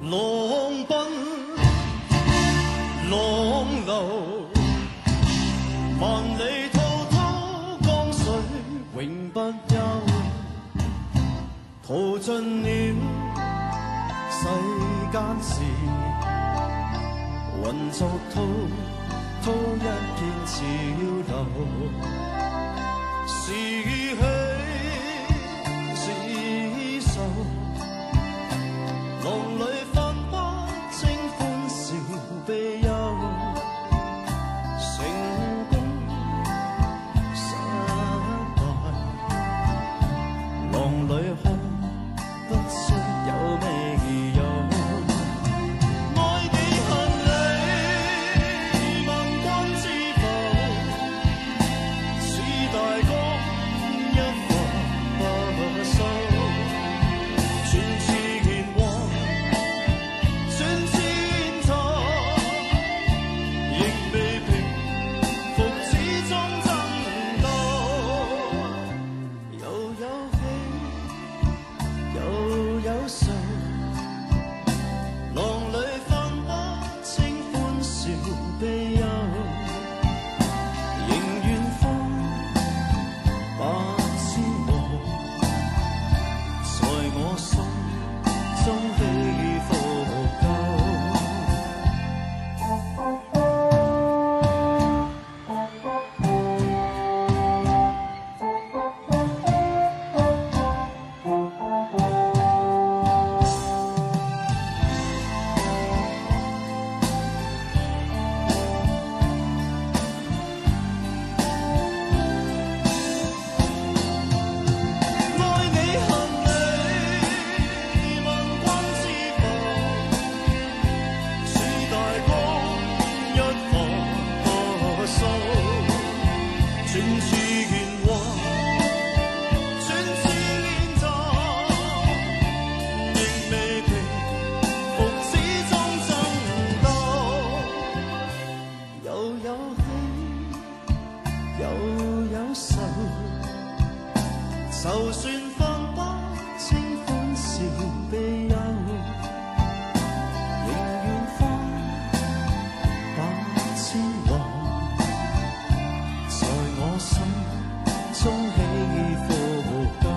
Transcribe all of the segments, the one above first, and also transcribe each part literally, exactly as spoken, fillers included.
浪奔浪流，萬里滔滔江水永不休，淘盡了世間事，混作滔滔一片潮流，是喜是愁，浪裏分不清歡笑悲憂，成功失敗，浪裏看不出有未有。愛幾恨你，問君知否？似大江一發不收，轉似弦華，轉似煙塵，亦未平復始終爭鬥，又有喜又有愁，浪裏分不清歡笑悲憂，仍願放百千浪，在我心中起伏夠。愛你恨你，問君知否？似大江一發不收，轉似弦華，轉似煙塵，亦未平復始終爭鬥，又有喜又有愁。就算分不清歡笑悲憂，仍願放百千浪，在我心中起伏夠，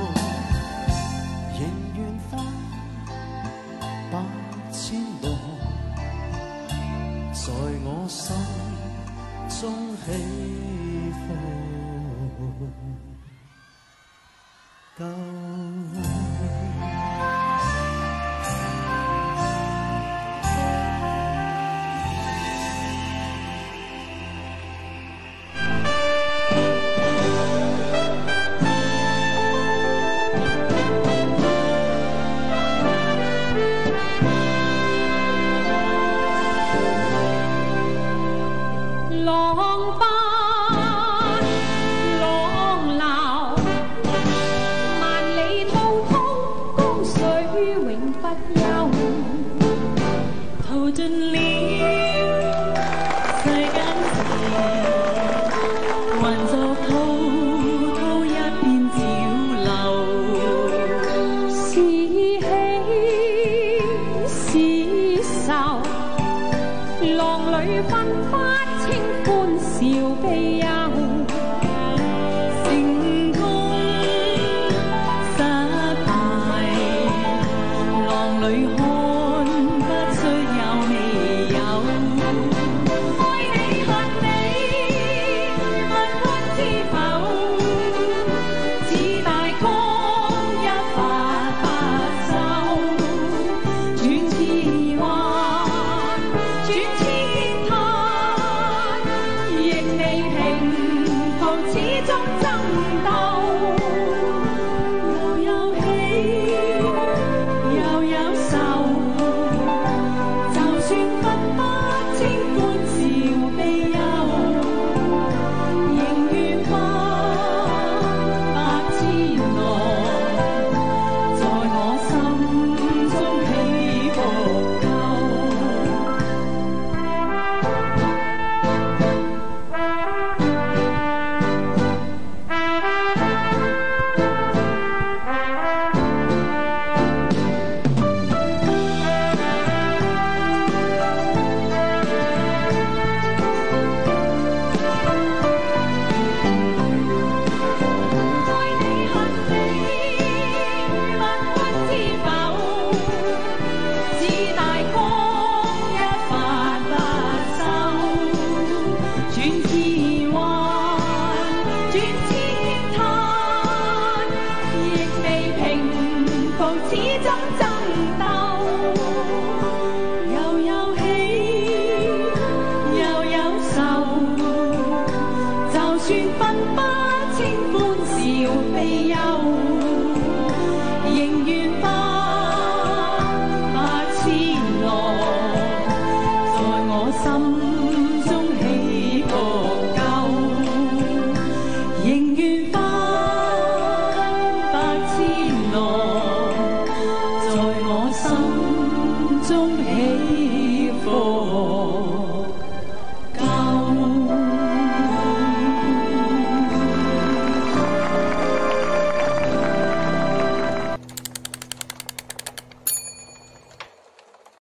仍願放百千浪，在我心中起伏夠。 浪奔浪流，萬里滔滔江水永不休，淘盡了世間事，混作滔滔一片潮流，是喜是愁，浪裏分不清歡笑悲憂，成功失敗，浪裏看不出有未有。愛你恨你，問君知否？似大江一發不收，轉似華，轉似煙塵，亦未平中走。